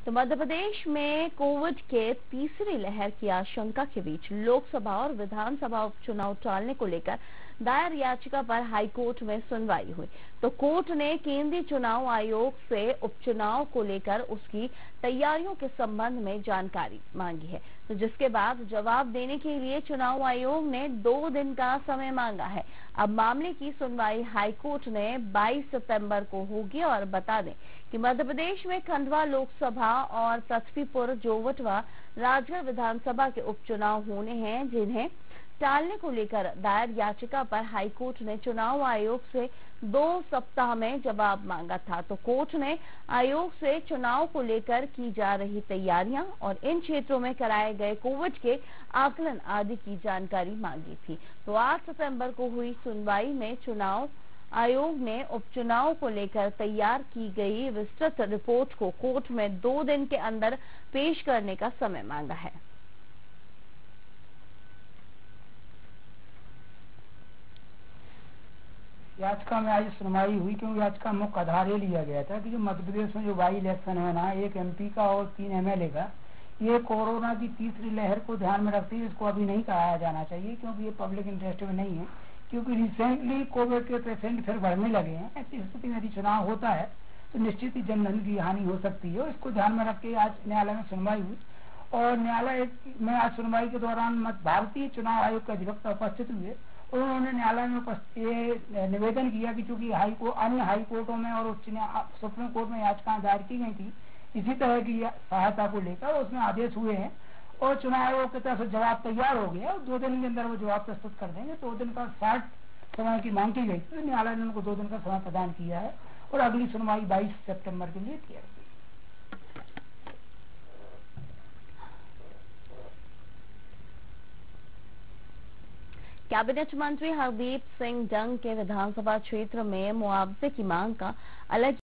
तो मध्य प्रदेश में कोविड के तीसरी लहर की आशंका के बीच लोकसभा और विधानसभा उपचुनाव टालने को लेकर दायर याचिका पर हाईकोर्ट में सुनवाई हुई। तो कोर्ट ने केंद्रीय चुनाव आयोग से उपचुनाव को लेकर उसकी तैयारियों के संबंध में जानकारी मांगी है, तो जिसके बाद जवाब देने के लिए चुनाव आयोग ने 2 दिन का समय मांगा है। अब मामले की सुनवाई हाईकोर्ट ने 22 सितंबर को होगी। और बता दें कि मध्य प्रदेश में खंडवा लोकसभा और पृथ्वीपुर जोवटवा राजगढ़ विधानसभा के उपचुनाव होने हैं, जिन्हें टालने को लेकर दायर याचिका पर हाईकोर्ट ने चुनाव आयोग से 2 सप्ताह में जवाब मांगा था। तो कोर्ट ने आयोग से चुनाव को लेकर की जा रही तैयारियां और इन क्षेत्रों में कराए गए कोविड के आकलन आदि की जानकारी मांगी थी। तो 8 सितंबर को हुई सुनवाई में चुनाव आयोग ने उपचुनाव को लेकर तैयार की गई विस्तृत रिपोर्ट को कोर्ट में 2 दिन के अंदर पेश करने का समय मांगा है। याचिका में आज सुनवाई हुई, क्योंकि याचिका मुख्य आधार ये लिया गया था कि जो मध्य प्रदेश में जो बाई इलेक्शन है ना, 1 MP का और 3 MLA का, ये कोरोना की तीसरी लहर को ध्यान में रखते हुए इसको अभी नहीं कराया जाना चाहिए, क्योंकि ये पब्लिक इंटरेस्ट में नहीं है। क्योंकि रिसेंटली कोविड के पेशेंट फिर बढ़ने लगे हैं। ऐसी स्थिति में यदि चुनाव होता है तो निश्चित ही जनधन की हानि हो सकती है। इसको ध्यान में रख के आज न्यायालय में सुनवाई हुई और न्यायालय में आज सुनवाई के दौरान भारतीय चुनाव आयोग के अधिवक्ता उपस्थित हुए। उन्होंने न्यायालय में ये निवेदन किया कि चूंकि अन्य हाई कोर्टों में और सुप्रीम कोर्ट में याचिकाएं दायर की गई थी इसी तरह की सहायता को लेकर, उसमें आदेश हुए हैं और चुनाव आयोग की तरफ से जवाब तैयार हो गया और 2 दिन के अंदर वो जवाब प्रस्तुत कर देंगे। 2 दिन का 60 समय की मांग की गई, तो न्यायालय ने उनको 2 दिन का समय प्रदान किया है और अगली सुनवाई 22 सितंबर के लिए किया गया। कैबिनेट मंत्री हरदीप सिंह डंग के विधानसभा क्षेत्र में मुआवजे की मांग का अलग